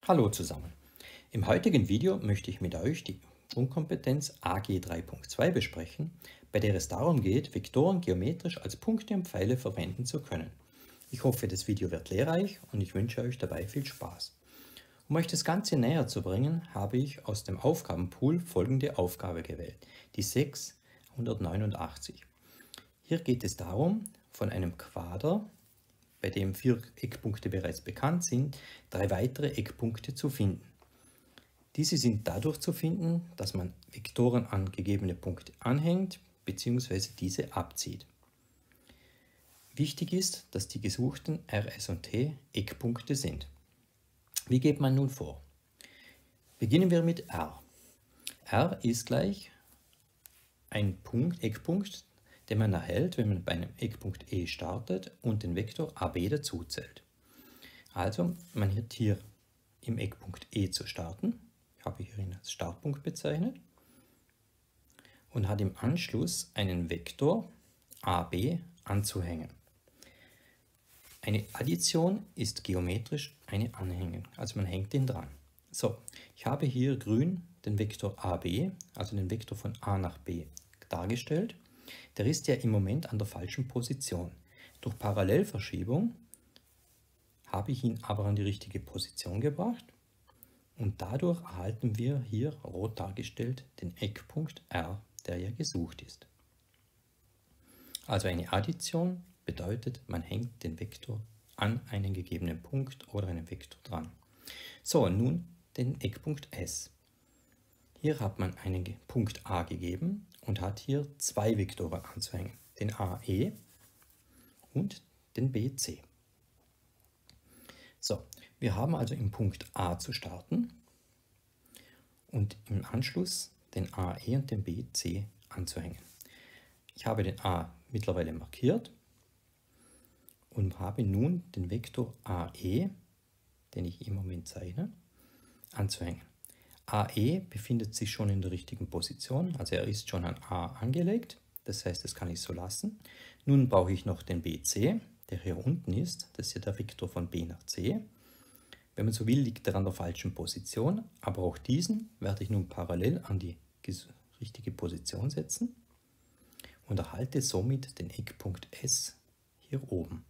Hallo zusammen. Im heutigen Video möchte ich mit euch die Grundkompetenz AG 3.2 besprechen, bei der es darum geht, Vektoren geometrisch als Punkte und Pfeile verwenden zu können. Ich hoffe, das Video wird lehrreich und ich wünsche euch dabei viel Spaß. Um euch das Ganze näher zu bringen, habe ich aus dem Aufgabenpool folgende Aufgabe gewählt, die 689. Hier geht es darum, von einem Quader, bei dem 4 Eckpunkte bereits bekannt sind, 3 weitere Eckpunkte zu finden. Diese sind dadurch zu finden, dass man Vektoren an gegebene Punkte anhängt bzw. diese abzieht. Wichtig ist, dass die gesuchten R, S und T Eckpunkte sind. Wie geht man nun vor? Beginnen wir mit R. R ist gleich ein Eckpunkt, den man erhält, wenn man bei einem Eckpunkt E startet und den Vektor AB dazu zählt. Also, man hat hier im Eckpunkt E zu starten, ich habe hier ihn als Startpunkt bezeichnet, und hat im Anschluss einen Vektor AB anzuhängen. Eine Addition ist geometrisch eine Anhängung, also man hängt ihn dran. So, ich habe hier grün den Vektor AB, also den Vektor von A nach B, dargestellt. Der ist ja im Moment an der falschen Position. Durch Parallelverschiebung habe ich ihn aber an die richtige Position gebracht und dadurch erhalten wir hier rot dargestellt den Eckpunkt R, der ja gesucht ist. Also eine Addition bedeutet, man hängt den Vektor an einen gegebenen Punkt oder einen Vektor dran. So, nun den Eckpunkt S. Hier hat man einen Punkt A gegeben und hat hier 2 Vektoren anzuhängen, den AE und den BC. So, wir haben also im Punkt A zu starten und im Anschluss den AE und den BC anzuhängen. Ich habe den A mittlerweile markiert und habe nun den Vektor AE, den ich im Moment zeichne, anzuhängen. AE befindet sich schon in der richtigen Position, also er ist schon an A angelegt, das heißt, das kann ich so lassen. Nun brauche ich noch den BC, der hier unten ist, das ist ja der Vektor von B nach C. Wenn man so will, liegt er an der falschen Position, aber auch diesen werde ich nun parallel an die richtige Position setzen und erhalte somit den Eckpunkt S hier oben.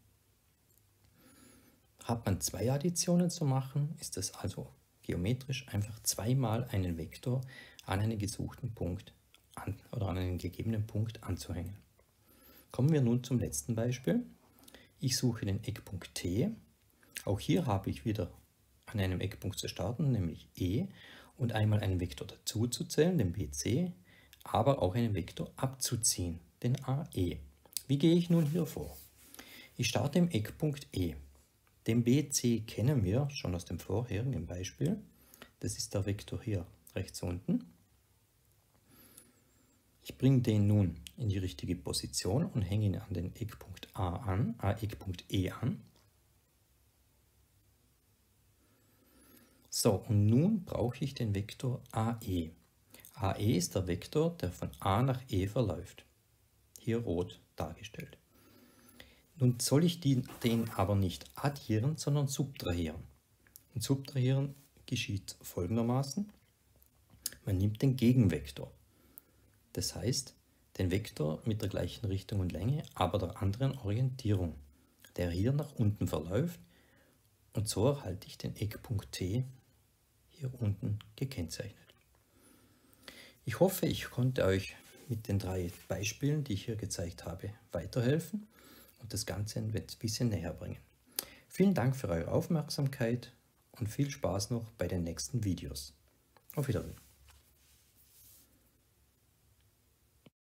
Hat man 2 Additionen zu machen, ist das also geometrisch einfach zweimal einen Vektor an einen gesuchten Punkt oder an einen gegebenen Punkt anzuhängen. Kommen wir nun zum letzten Beispiel. Ich suche den Eckpunkt T. Auch hier habe ich wieder an einem Eckpunkt zu starten, nämlich E, und einmal einen Vektor dazu zu zählen, den BC, aber auch einen Vektor abzuziehen, den AE. Wie gehe ich nun hier vor? Ich starte im Eckpunkt E. Den BC kennen wir schon aus dem vorherigen Beispiel. Das ist der Vektor hier rechts unten. Ich bringe den nun in die richtige Position und hänge ihn an den Eckpunkt Eckpunkt E an. So, und nun brauche ich den Vektor AE. AE ist der Vektor, der von A nach E verläuft. Hier rot dargestellt. Nun soll ich den aber nicht addieren, sondern subtrahieren. Und subtrahieren geschieht folgendermaßen. Man nimmt den Gegenvektor. Das heißt, den Vektor mit der gleichen Richtung und Länge, aber der anderen Orientierung, der hier nach unten verläuft. Und so erhalte ich den Eckpunkt T hier unten gekennzeichnet. Ich hoffe, ich konnte euch mit den 3 Beispielen, die ich hier gezeigt habe, weiterhelfen und das Ganze ein bisschen näher bringen. Vielen Dank für eure Aufmerksamkeit und viel Spaß noch bei den nächsten Videos. Auf Wiedersehen.